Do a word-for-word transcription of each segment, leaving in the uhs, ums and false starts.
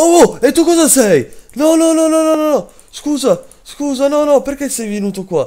Oh, e tu cosa sei? No, no, no, no, no, no, no. Scusa, scusa, no, no, perché sei venuto qua?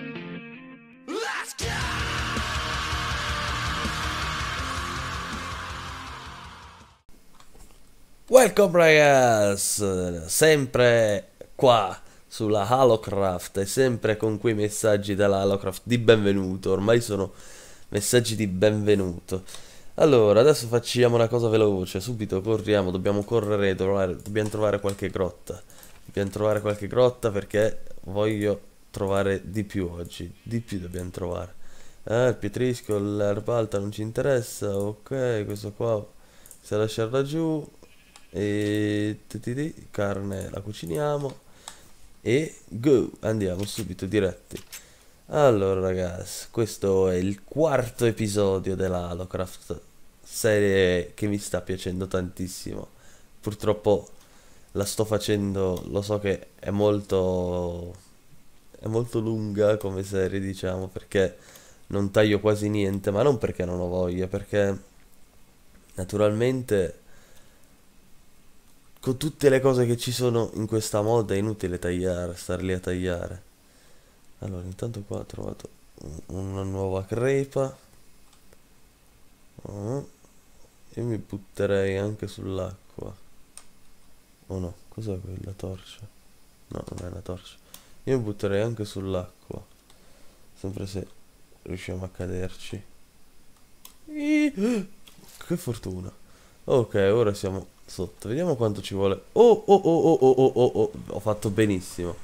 Welcome ragazzi, sempre qua sulla Halocraft e sempre con quei messaggi dalla Halocraft di benvenuto, ormai sono messaggi di benvenuto. Allora, adesso facciamo una cosa veloce, subito corriamo, dobbiamo correre, trovare- dobbiamo trovare qualche grotta. Dobbiamo trovare qualche grotta perché voglio trovare di più oggi, di più dobbiamo trovare. Eh, il pietrisco, l'erba alta non ci interessa, ok, questo qua si lascia giù. E tititi, carne la cuciniamo e go, andiamo subito diretti. Allora ragazzi, questo è il quarto episodio della Halocraft, serie che mi sta piacendo tantissimo. Purtroppo la sto facendo, lo so che è molto è molto lunga come serie, diciamo, perché non taglio quasi niente, ma non perché non ho voglia, perché naturalmente con tutte le cose che ci sono in questa mod è inutile tagliare, star lì a tagliare. Allora, intanto qua ho trovato un- una nuova crepa. Oh, io mi butterei anche sull'acqua. Oh no, cos'è quella torcia? No, non è una torcia. Io mi butterei anche sull'acqua. Sempre se riusciamo a caderci. Ih, che fortuna. Ok, ora siamo sotto. Vediamo quanto ci vuole. Oh, oh, oh, oh, oh, oh, oh, oh. Ho fatto benissimo.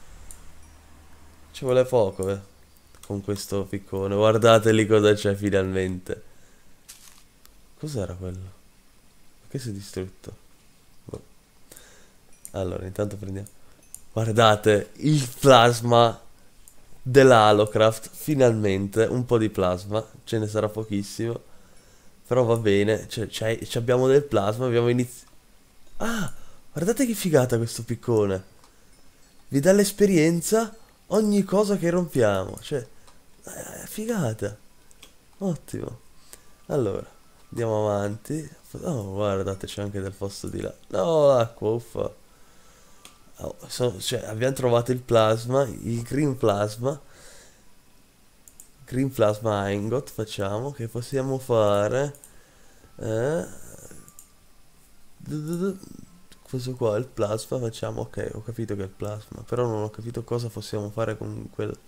Ci vuole poco, eh. Con questo piccone. Guardate lì cosa c'è finalmente. Cos'era quello? Perché si è distrutto? Boh. Allora, intanto prendiamo. Guardate, il plasma della Halocraft. Finalmente, un po' di plasma. Ce ne sarà pochissimo. Però va bene. Cioè, c'hai- ci abbiamo del plasma. Abbiamo iniziato. Ah, guardate che figata questo piccone. Vi dà l'esperienza ogni cosa che rompiamo. Cioè, eh, figata. Ottimo. Allora, andiamo avanti. Oh, guardate, c'è anche del posto di là. No, l'acqua, uffa. Oh, so- cioè, abbiamo trovato il plasma, il green plasma. Green plasma ingot facciamo. Che possiamo fare? Eh, du- du- du- questo qua è il plasma. Facciamo, ok, ho capito che è il plasma. Però non ho capito cosa possiamo fare con quel.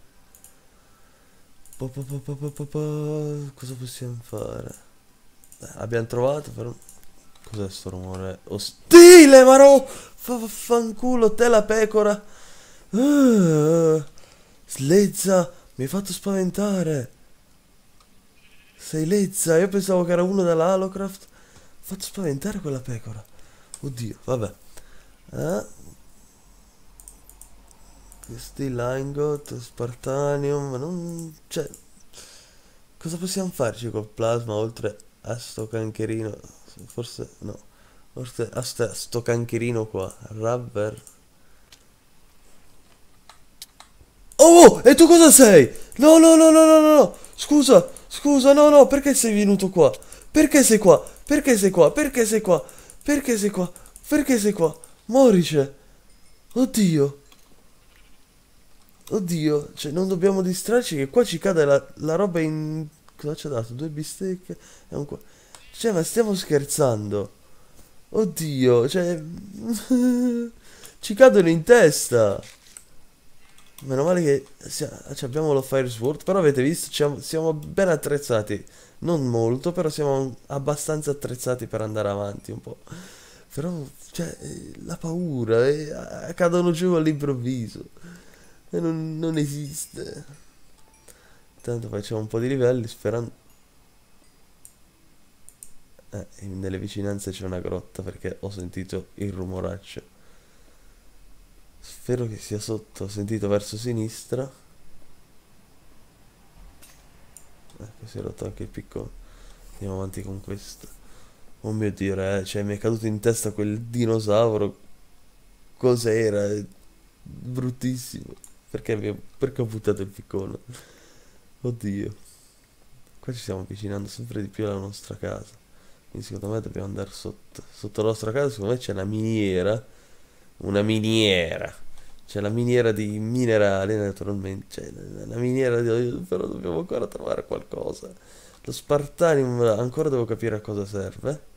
Po- po- po- po- po- po- po- Cosa possiamo fare? Eh, Abbiamo trovato però. Cos'è sto rumore? Ostile, Marò! Fa, fa- fanculo, te la pecora! Ah, Slezza, mi hai fatto spaventare! Sei lezza, io pensavo che era uno della Halocraft. Mi ha fatto spaventare quella pecora. Oddio, vabbè. Eh, Steel Ingot, Spartanium, ma non. Cioè, cosa possiamo farci col plasma oltre a sto cancherino? Forse no. Forse a sta- sto cancherino qua. Rubber. Oh, e tu cosa sei? No, no, no, no, no, no, no. Scusa, scusa, no, no, perché sei venuto qua? Perché sei qua? Perché sei qua? Perché sei qua? Perché sei qua? Perché sei qua? Morice. Oddio. Oddio, cioè non dobbiamo distrarci che qua ci cade la, la roba in. Cosa ci ha dato? Due bistecche e un qua. Cioè, ma stiamo scherzando. Oddio, cioè. Ci cadono in testa. Meno male che sia- cioè, abbiamo lo Fire Sword, però avete visto, siamo, siamo ben attrezzati. Non molto, però siamo abbastanza attrezzati per andare avanti un po'. Però, cioè, eh, la paura, eh, ah, cadono giù all'improvviso. E non, non esiste. Intanto facciamo un po' di livelli sperando. Eh, nelle vicinanze c'è una grotta perché ho sentito il rumoraccio. Spero che sia sotto, ho sentito verso sinistra. Ecco, si è rotto anche il piccolo. Andiamo avanti con questo. Oh mio Dio, re, cioè mi è caduto in testa quel dinosauro. Cos'era? È bruttissimo. Perché, mi- perché ho buttato il piccone? Oddio. Qua ci stiamo avvicinando sempre di più alla nostra casa. Quindi secondo me dobbiamo andare sotto. Sotto la nostra casa, secondo me c'è una miniera. Una miniera. C'è la miniera di minerali, naturalmente. C'è la miniera di... Però dobbiamo ancora trovare qualcosa. Lo Spartanium ancora devo capire a cosa serve.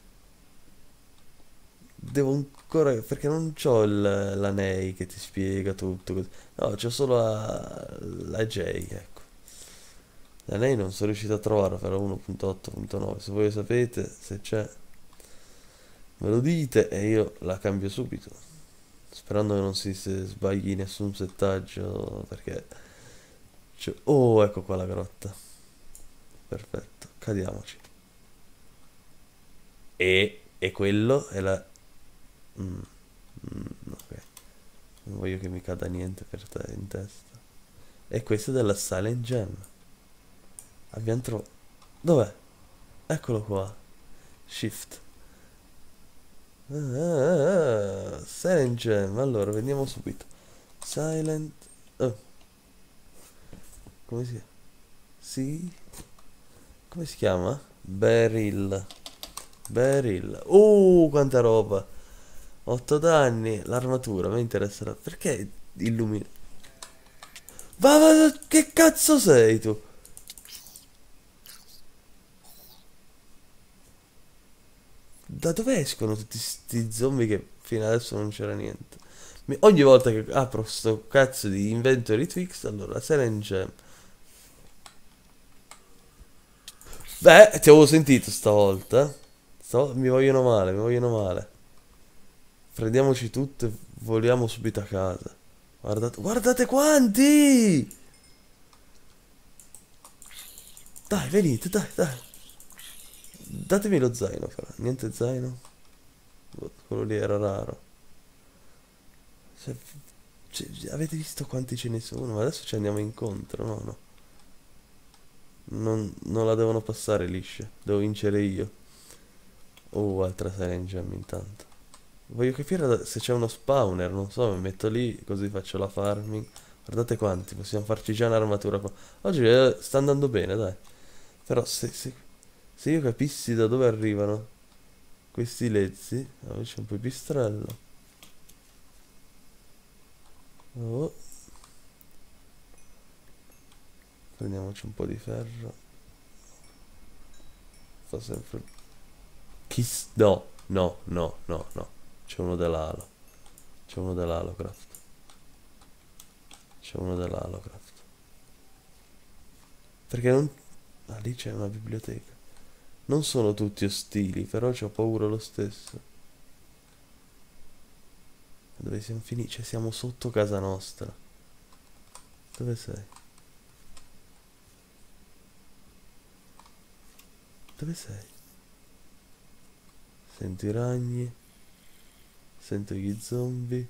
Devo ancora... Perché non c'ho il, la Nei che ti spiega tutto. Così. No, c'ho solo la, la J, ecco. La Nei non sono riuscito a trovarla per la uno punto otto punto nove. Se voi sapete, se c'è, me lo dite e io la cambio subito. Sperando che non si si sbagli nessun settaggio, perché... c'è- Oh, ecco qua la grotta. Perfetto, cadiamoci. E, e quello è la... Mm, mm, ok. Non voglio che mi cada niente per te in testa. E questo è della Silent Gem. Abbiamo trovato... Dov'è? Eccolo qua. Shift. Ah, ah, ah, Silent Gem. Allora, vediamo subito. Silent... Oh, come si chiama? Sì? Come si chiama? Beryl. Beryl. Uh, quanta roba. otto danni. L'armatura, mi interesserà. Perché illumina? Va, va, che cazzo sei tu? Da dove escono tutti sti zombie che fino adesso non c'era niente? Mi- ogni volta che apro sto cazzo di inventory Twix, allora Silent Gem. Beh, ti avevo sentito stavolta. Sto- mi vogliono male, mi vogliono male. Prendiamoci tutto e voliamo subito a casa. Guardate, guardate quanti! Dai, venite, dai, dai. Datemi lo zaino, però. Niente zaino. Boh, quello lì era raro. Se- cioè, avete visto quanti ce ne sono? Ma adesso ci andiamo incontro, no, no. Non, non la devono passare liscia. Devo vincere io. Oh, altra Silent Gem intanto. Voglio capire da- se c'è uno spawner, non so, mi metto lì così faccio la farming. Guardate quanti, possiamo farci già un'armatura qua. Oggi eh, sta andando bene, dai. Però se, se- se io capissi da dove arrivano questi lezzi... Oh, c'è un pipistrello. Oh, prendiamoci un po' di ferro. Fa sempre... Chi... s- No, no, no, no, no. C'è uno dell'Halo. C'è uno dell'Halocraft. C'è uno dell'Halocraft. Perché non... Ah, lì c'è una biblioteca. Non sono tutti ostili, però c'ho paura lo stesso. Dove siamo finiti? Cioè, siamo sotto casa nostra. Dove sei? Dove sei? Sento i ragni. Sento gli zombie.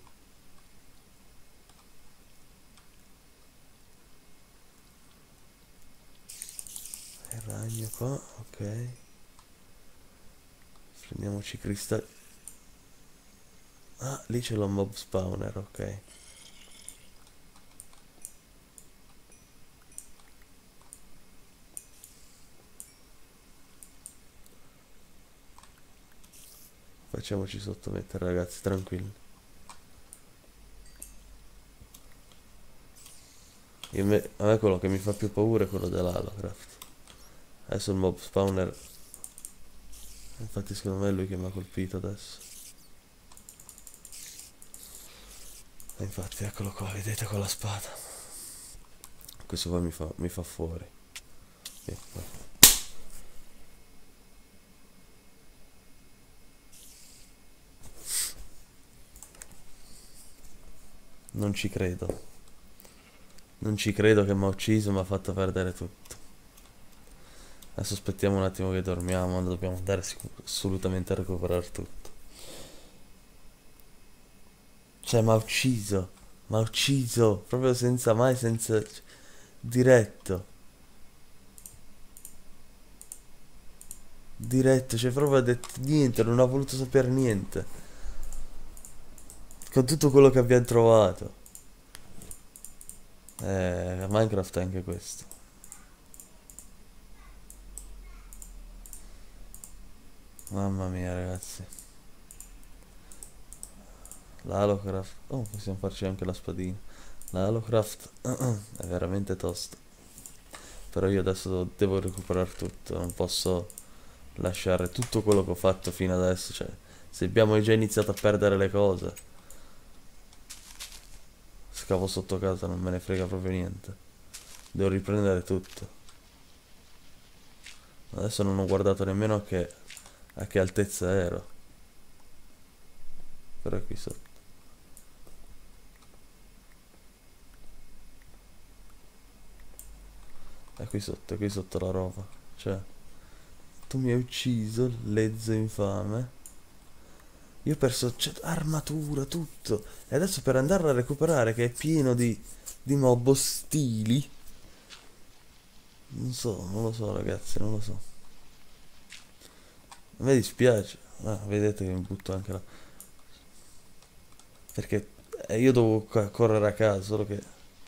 Il ragno qua, ok. Prendiamoci i cristalli. Ah, lì c'è lo mob spawner, ok. Facciamoci sottomettere, ragazzi, tranquilli. Io me- a me quello che mi fa più paura è quello dell'Halocraft. Adesso il mob spawner. Infatti secondo me è lui che mi ha colpito adesso. E infatti eccolo qua, vedete con la spada. Questo qua mi fa, mi fa fuori. Sì, va. Non ci credo. Non ci credo che mi ha ucciso, mi ha fatto perdere tutto. Adesso aspettiamo un attimo che dormiamo, dobbiamo andare sicu- assolutamente a recuperare tutto. Cioè, mi ha ucciso. Mi ha ucciso. Proprio senza mai, senza... Diretto. Diretto, cioè proprio ha detto niente, non ha voluto sapere niente. Con tutto quello che abbiamo trovato. Eh, Minecraft è anche questo. Mamma mia, ragazzi. La Halocraft. Oh, possiamo farci anche la spadina. La Halocraft è veramente tosta. Però io adesso devo recuperare tutto. Non posso lasciare tutto quello che ho fatto fino adesso. Cioè, se abbiamo già iniziato a perdere le cose, scavo sotto casa, non me ne frega proprio niente. Devo riprendere tutto. Adesso non ho guardato nemmeno a che, a che altezza ero. Però è qui sotto. È qui sotto, è qui sotto la roba. Cioè, tu mi hai ucciso, lezzo infame. Io ho perso cioè, armatura, tutto. E adesso per andarla a recuperare, che è pieno di, di mob ostili. Non so, non lo so, ragazzi, non lo so. A me dispiace. Ah, vedete che mi butto anche là. Perché eh, io devo co- correre a casa, solo che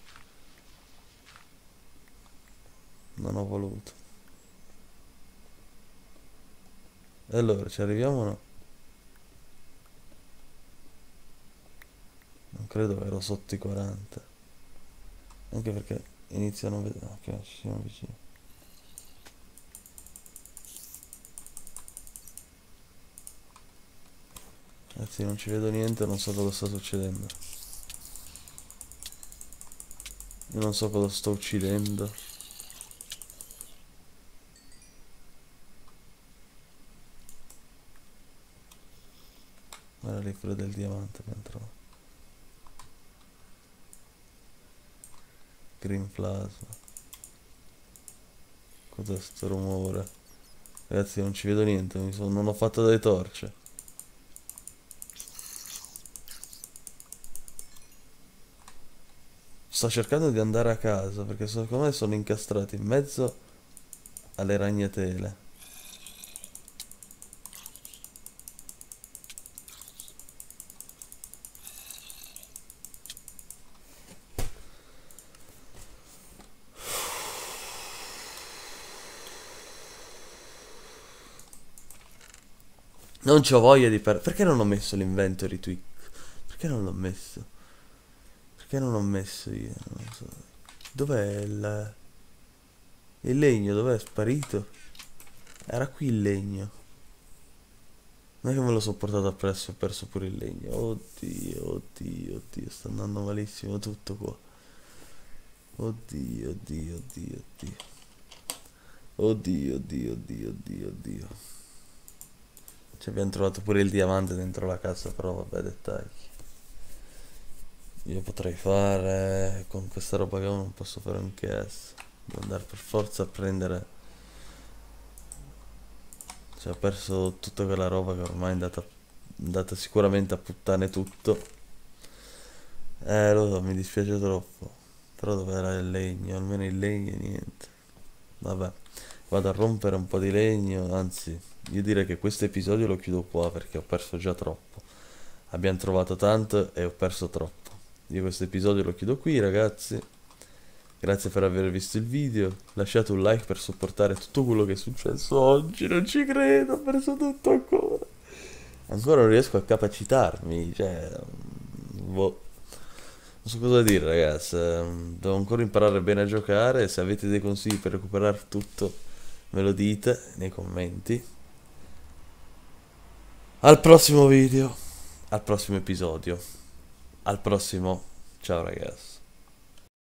non ho voluto. E allora, ci arriviamo o no? Non credo che ero sotto i quaranta. Anche perché iniziano a vedere. Ok, ci siamo vicini. Ragazzi, non ci vedo niente, non so cosa sta succedendo. Io non so cosa sto uccidendo. Guarda lì quello del diamante che entrò. Green plasma. Cos'è sto rumore? Ragazzi, non ci vedo niente, mi son- non ho fatto delle torce. Sto cercando di andare a casa perché secondo me sono incastrati in mezzo alle ragnatele. Non c'ho voglia di per... Perché non ho messo l'inventory tweak? Perché non l'ho messo? Perché non l'ho messo io? Non so. Dov'è il... il legno? Dov'è? È sparito? Era qui il legno. Non è che me lo sono portato appresso e ho perso pure il legno. Oddio, oddio, oddio, sta andando malissimo tutto qua. Oddio, oddio, oddio, oddio. Oddio, oddio, oddio, oddio, oddio. Ci abbiamo trovato pure il diamante dentro la casa, però vabbè, dettagli. Io potrei fare... Con questa roba che ho non posso fare un cazzo. Devo andare per forza a prendere... Cioè, ho perso tutta quella roba che ormai è andata, andata sicuramente a puttane tutto. Eh, lo so, mi dispiace troppo. Però dov'era il legno? Almeno il legno e niente. Vabbè, vado a rompere un po' di legno. Anzi, io direi che questo episodio lo chiudo qua perché ho perso già troppo. Abbiamo trovato tanto e ho perso troppo. Io questo episodio lo chiudo qui, ragazzi. Grazie per aver visto il video. Lasciate un like per supportare tutto quello che è successo oggi. Non ci credo, ho perso tutto ancora. Ancora non riesco a capacitarmi. Cioè, boh. Non so cosa dire, ragazzi. ehm, Devo ancora imparare bene a giocare. Se avete dei consigli per recuperare tutto, me lo dite nei commenti. Al prossimo video. Al prossimo episodio. Al prossimo. Ciao, ragazzi.